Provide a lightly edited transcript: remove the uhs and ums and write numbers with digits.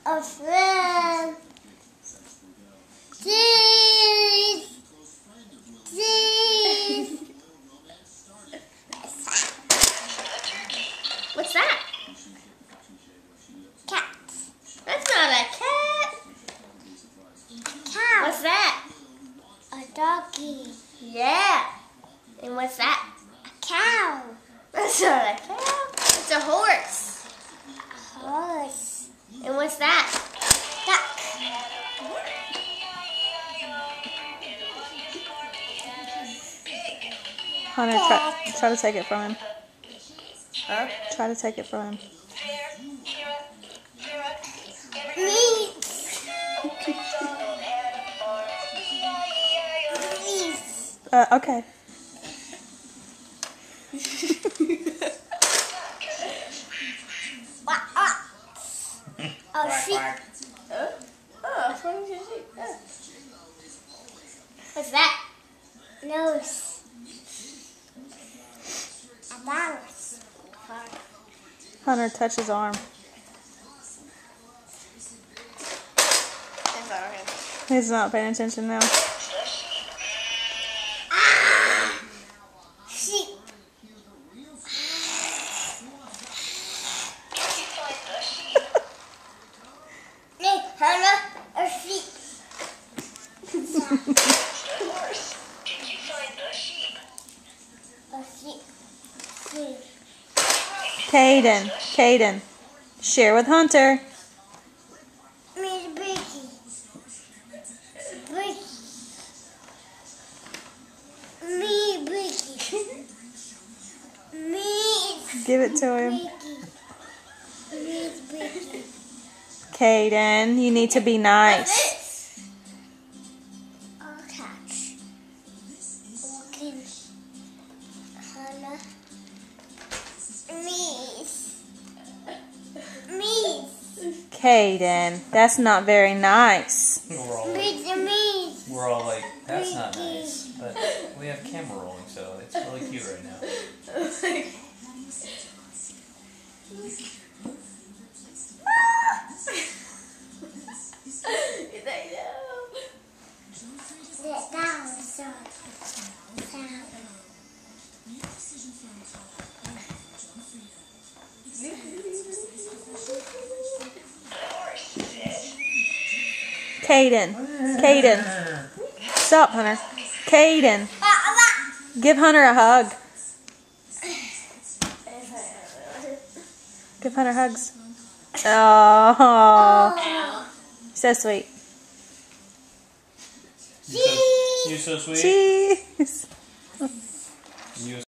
A friend. Cheese. Cheese. What's that? Cat. That's not a cat. Cow. What's that? A doggy. Yeah. And what's that? A cow. That's not a cow. It's a horse. A horse. And what's that? Duck. Hunter, try to take it from him. Huh? Try to take it from him. Meat. Okay. A sheep. What's that? Nose. A mouse. Hunter, touch his arm. He's not paying attention now. Sheep. Hey, Hannah, a sheep. A sheep. Sheep. Caden, share with Hunter. Me, Bricky. Bricky. Me, Bricky. Me. Give it to him. Bricky. Me, Bricky. Caden, you need to be nice. I'll catch. Walking. Hannah. Me. Caden, that's not very nice. We're all like, that's not nice. But we have camera rolling, so it's really cute right now. Sit down, son. Caden. Stop, Hunter. Caden. Give Hunter a hug. Give Hunter hugs. Oh, so sweet. You're so sweet. Cheese. You